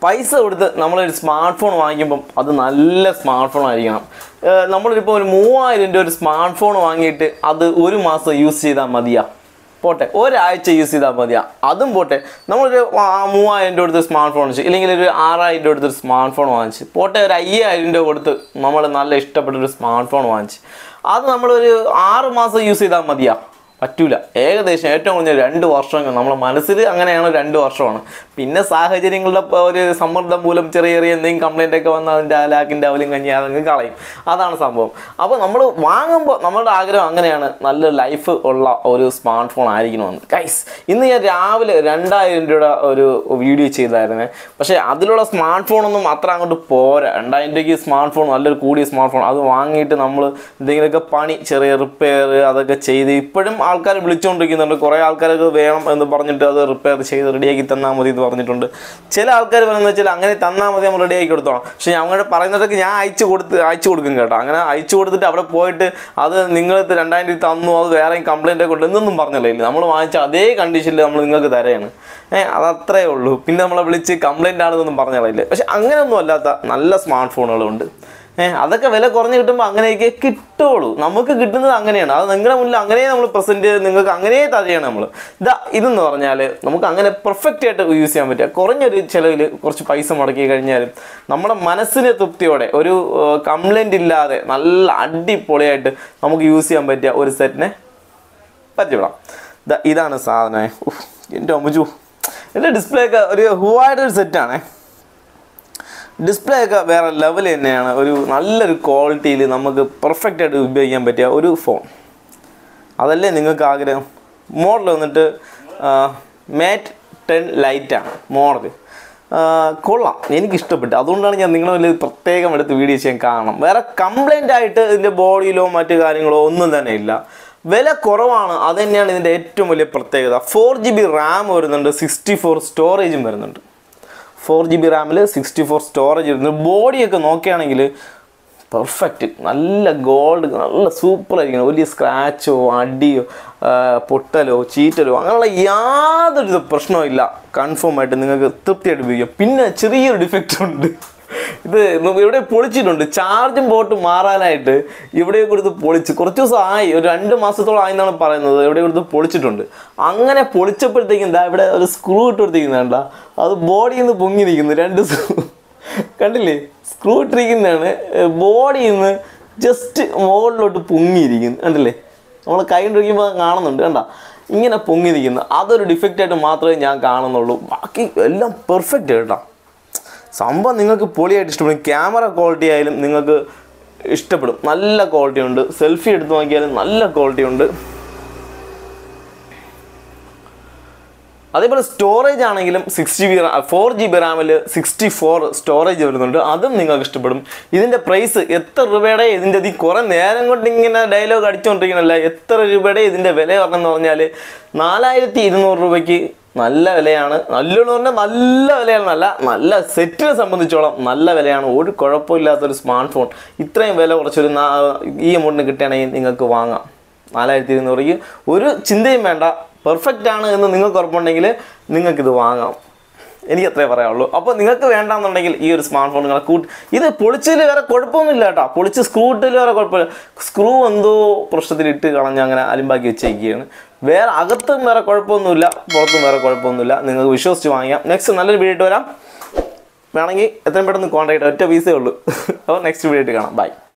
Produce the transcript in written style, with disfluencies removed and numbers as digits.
പൈസ കൊടുത്ത് നമ്മളൊരു സ്മാർട്ട് ഫോൺ വാങ്ങിക്കുമ്പം അത് നല്ല സ്മാർട്ട് ഫോൺ ആയിരിക്കണം. നമ്മളിപ്പോൾ ഒരു 3000 രൂപ ഒരു സ്മാർട്ട് ഫോൺ വാങ്ങിയിട്ട് അത് ഒരു മാസം യൂസ് ചെയ്താൽ മതിയാ? പോട്ടെ, ഒരാഴ്ച യൂസ് ചെയ്താൽ മതിയാ? അതും പോട്ടെ, നമ്മളൊരു 3000 രൂപ കൊടുത്ത് സ്മാർട്ട് ഫോൺ വാങ്ങിച്ചു, ഇല്ലെങ്കിൽ ഒരു 6000 രൂപ കൊടുത്തൊരു സ്മാർട്ട് ഫോൺ വാങ്ങിച്ച്, പോട്ടെ ഒരു 5000 രൂപ കൊടുത്ത് നമ്മൾ നല്ല ഇഷ്ടപ്പെട്ടൊരു സ്മാർട്ട് ഫോൺ വാങ്ങിച്ച്, അത് നമ്മളൊരു 6 മാസം യൂസ് ചെയ്താൽ മതിയാ? പറ്റൂല. ഏകദേശം ഏറ്റവും കുറഞ്ഞ 2 വർഷങ്ങൾ നമ്മളെ മനസ്സിൽ അങ്ങനെയാണ്, 2 വർഷമാണ്. പിന്നെ സാഹചര്യങ്ങളുടെ ഒരു സമ്മർദ്ദം മൂലം ചെറിയ എന്തെങ്കിലും കംപ്ലൈൻ്റ് ഒക്കെ വന്നാൽ അതിൻ്റെ ലാക്കിൻ്റെ അവലും കഞ്ഞി അതങ്ങ് കളയും. അതാണ് സംഭവം. അപ്പോൾ നമ്മൾ വാങ്ങുമ്പോൾ നമ്മളുടെ ആഗ്രഹം അങ്ങനെയാണ്, നല്ല ലൈഫ് ഉള്ള ഒരു സ്മാർട്ട് ഫോൺ ആയിരിക്കണമെന്ന്. ഗൈസ്, ഇന്ന് ഞാൻ രാവിലെ 2000 രൂപയുടെ ഒരു വീഡിയോ ചെയ്തായിരുന്നേ. പക്ഷേ അതിലുള്ള സ്മാർട്ട് ഫോണൊന്നും അത്ര അങ്ങോട്ട് പോരാ. 2000 രൂപയ്ക്ക് സ്മാർട്ട് ഫോൺ, നല്ലൊരു കൂടിയ സ്മാർട്ട് ഫോൺ, അത് വാങ്ങിയിട്ട് നമ്മൾ എന്തെങ്കിലുമൊക്കെ പണി, ചെറിയ റിപ്പയർ അതൊക്കെ ചെയ്ത് ഇപ്പോഴും ആൾക്കാർ വിളിച്ചുകൊണ്ടിരിക്കുന്നുണ്ട്. കുറേ ആൾക്കാരൊക്കെ വേണം എന്ന് പറഞ്ഞിട്ട് അത് റിപ്പയർ ചെയ്ത് റെഡിയാക്കി തന്നാൽ മതി എന്ന് പറഞ്ഞിട്ടുണ്ട്. ചില ആൾക്കാർ പറയുന്നത് വെച്ചാൽ അങ്ങനെ തന്നാൽ മതി, നമ്മൾ റെഡിയാക്കി കൊടുത്തോളാം. പക്ഷേ ഞങ്ങളുടെ പറയുന്നതൊക്കെ ഞാൻ അയച്ചു കൊടുക്കും കേട്ടോ. അങ്ങനെ അയച്ചു കൊടുത്തിട്ട് അവിടെ പോയിട്ട് അത് നിങ്ങൾ 2000 രൂപ തന്നു, അത് വേറെ കംപ്ലൈൻ്റ് ഒക്കെ ഉണ്ട് എന്നൊന്നും പറഞ്ഞല്ലേ. നമ്മൾ വാങ്ങിച്ച അതേ കണ്ടീഷനിൽ നമ്മൾ നിങ്ങൾക്ക് തരാണ്. അതത്രേ ഉള്ളൂ. പിന്നെ നമ്മളെ വിളിച്ച് കംപ്ലൈൻ്റ് ആണെന്നൊന്നും പറഞ്ഞാലേ. പക്ഷെ അങ്ങനെയൊന്നും അല്ലാത്ത നല്ല സ്മാർട്ട് ഫോണുകളുണ്ട്. അതൊക്കെ വില കുറഞ്ഞ് കിട്ടുമ്പോൾ അങ്ങനെയൊക്കെ കിട്ടുള്ളൂ. നമുക്ക് കിട്ടുന്നത് അങ്ങനെയാണ്. അത് നിങ്ങളുടെ മുന്നിൽ അങ്ങനെ നമ്മൾ പ്രസൻറ്റ് ചെയ്ത് നിങ്ങൾക്ക് അങ്ങനെ തരികയാണ് നമ്മൾ. ഇതെന്ന് പറഞ്ഞാൽ നമുക്ക് അങ്ങനെ പെർഫെക്റ്റ് ആയിട്ട് യൂസ് ചെയ്യാൻ പറ്റുക. കുറഞ്ഞൊരു ചിലവിൽ കുറച്ച് പൈസ മുടക്കി കഴിഞ്ഞാലും നമ്മുടെ മനസ്സിന് തൃപ്തിയോടെ ഒരു കംപ്ലൈൻ്റ് ഇല്ലാതെ നല്ല അടിപൊളിയായിട്ട് നമുക്ക് യൂസ് ചെയ്യാൻ പറ്റിയ ഒരു സെറ്റിനെ പരിചയപ്പെടാം. ഇതാണ് സാധനം. എൻ്റെ അമ്മച്ചു, എൻ്റെ ഡിസ്പ്ലേ ഒക്കെ ഒരു ഹുവായിട്ടൊരു സെറ്റാണേ. ഡിസ്പ്ലേ ഒക്കെ വേറെ ലെവൽ തന്നെയാണ്. ഒരു നല്ലൊരു ക്വാളിറ്റിയിൽ നമുക്ക് പെർഫെക്റ്റ് ആയിട്ട് ഉപയോഗിക്കാൻ പറ്റിയ ഒരു ഫോൺ. അതല്ലേ നിങ്ങൾക്ക് ആഗ്രഹം? മോഡൽ വന്നിട്ട് മാറ്റ് 10 ലൈറ്റാണ് മോഡൽ. കൊള്ളാം, എനിക്കിഷ്ടപ്പെട്ടു. അതുകൊണ്ടാണ് ഞാൻ നിങ്ങളെ വലിയ പ്രത്യേകം എടുത്ത് വീഡിയോ ചെയ്യാൻ കാരണം. വേറെ കംപ്ലൈൻ്റ് ആയിട്ട് ഇതിൻ്റെ ബോഡിയിലോ മറ്റു കാര്യങ്ങളോ ഒന്നും തന്നെ ഇല്ല. വില കുറവാണ്, അത് തന്നെയാണ് ഇതിൻ്റെ ഏറ്റവും വലിയ പ്രത്യേകത. 4GB റാം വരുന്നുണ്ട്, 64 സ്റ്റോറേജും വരുന്നുണ്ട്. 4GB റാമിൽ 64 സ്റ്റോറേജ് വരുന്നത്. ബോഡിയൊക്കെ നോക്കുകയാണെങ്കിൽ പെർഫെക്റ്റ്, നല്ല ഗോൾഡ്, നല്ല സൂപ്പറായിരിക്കണം. വലിയ സ്ക്രാച്ചോ അടിയോ പൊട്ടലോ ചീറ്റലോ അങ്ങനെയുള്ള യാതൊരു പ്രശ്നവും ഇല്ല. കൺഫേം ആയിട്ട് നിങ്ങൾക്ക് തൃപ്തിയായിട്ട് ഉപയോഗിക്കാം. പിന്നെ ചെറിയൊരു ഡിഫക്റ്റ് ഉണ്ട്. ഇത് ഇവിടെ പൊളിച്ചിട്ടുണ്ട്. ചാർജും പോർട്ട് മാറാനായിട്ട് ഇവിടെ കൊടുത്ത് പൊളിച്ച് കുറച്ച് ദിവസം ആയി, ഒരു 2 മാസത്തോളം ആയി എന്നാണ് പറയുന്നത്. ഇവിടെ കൊടുത്ത് പൊളിച്ചിട്ടുണ്ട്. അങ്ങനെ പൊളിച്ചപ്പോഴത്തേക്കും എന്താ ഇവിടെ ഒരു സ്ക്രൂ ഇട്ട് കൊടുത്തിരിക്കുന്നുണ്ട, അത് ബോഡിയിൽ നിന്ന് പൊങ്ങി നിൽക്കുന്നു. 2 സ്ക്രൂ കണ്ടില്ലേ? സ്ക്രൂ ഇട്ടിരിക്കുന്നതാണ്, ബോഡിയിൽ നിന്ന് ജസ്റ്റ് മുകളിലോട്ട് പൊങ്ങിയിരിക്കുന്നു. കണ്ടില്ലേ? നമ്മൾ കൈ കൊണ്ടിരിക്കുമ്പോൾ കാണുന്നുണ്ട്, കണ്ട ഇങ്ങനെ പൊങ്ങിയിരിക്കുന്നു. അതൊരു ഡിഫക്റ്റായിട്ട് മാത്രമേ ഞാൻ കാണുന്നുള്ളൂ. ബാക്കി എല്ലാം പെർഫെക്റ്റ് കേട്ടോ. സംഭവം നിങ്ങൾക്ക് പൊളിയായിട്ട് ഇഷ്ടപ്പെടും. ക്യാമറ ക്വാളിറ്റി ആയാലും നിങ്ങൾക്ക് ഇഷ്ടപ്പെടും. നല്ല ക്വാളിറ്റി ഉണ്ട്. സെൽഫി എടുത്ത് നോക്കിയാലും നല്ല ക്വാളിറ്റി ഉണ്ട്. അതേപോലെ സ്റ്റോറേജ് ആണെങ്കിലും 4GB റാമിൽ 64 സ്റ്റോറേജ് വരുന്നുണ്ട്. അതും നിങ്ങൾക്ക് ഇഷ്ടപ്പെടും. ഇതിൻ്റെ പ്രൈസ് എത്ര രൂപയുടെ? ഇതിൻ്റെ കുറേ നേരം കൊണ്ട് ഇങ്ങനെ ഡയലോഗ് അടിച്ചുകൊണ്ടിരിക്കണമല്ല. എത്ര രൂപയുടെ ഇതിൻ്റെ വില പറഞ്ഞെന്ന് പറഞ്ഞാൽ 4200 രൂപയ്ക്ക് നല്ല വിലയാണ്. നല്ലോണം പറഞ്ഞാൽ നല്ല വിലയാണെന്നല്ല, നല്ല സെറ്റിനെ സംബന്ധിച്ചോളം നല്ല വിലയാണ്. ഒരു കുഴപ്പമില്ലാത്തൊരു സ്മാർട്ട് ഫോൺ ഇത്രയും വില കുറച്ചൊരു ഈ എമൗണ്ടിന് കിട്ടുകയാണെങ്കിൽ നിങ്ങൾക്ക് വാങ്ങാം. 4200 രൂപയ്ക്ക് ഒരു ചിന്തയും വേണ്ട. പെർഫെക്റ്റ് ആണ് എന്ന് നിങ്ങൾക്ക് ഉറപ്പുണ്ടെങ്കിൽ നിങ്ങൾക്കിത് വാങ്ങാം. എനിക്ക് അത്രേ പറയാനുള്ളൂ. അപ്പോൾ നിങ്ങൾക്ക് വേണ്ടാന്നുണ്ടെങ്കിൽ ഈ ഒരു സ്മാർട്ട് ഫോൺ നിങ്ങളെ ഇത് പൊളിച്ചതിൽ വേറെ കുഴപ്പമൊന്നുമില്ല കേട്ടോ. പൊളിച്ച് സ്ക്രൂ ഇട്ടതിൽ വേറെ കുഴപ്പമില്ല. സ്ക്രൂ എന്തോ പ്രശ്നത്തിലിട്ട് കളഞ്ഞ് അങ്ങനെ അലിമ്പാക്കി വെച്ചേക്കുകയാണ്. വേറെ അകത്തും വേറെ കുഴപ്പമൊന്നുമില്ല, പുറത്തും വേറെ കുഴപ്പമൊന്നുമില്ല. നിങ്ങൾക്ക് വിശ്വസിച്ച് വാങ്ങിക്കാം. നെക്സ്റ്റ് നല്ലൊരു വീഡിയോ വരാം. വേണമെങ്കിൽ എത്രയും പെട്ടെന്ന് കോൺടാക്ട്, ഒറ്റ പീസേ ഉള്ളൂ. അപ്പോൾ നെക്സ്റ്റ് വീഡിയോ കാണാം. ബൈ.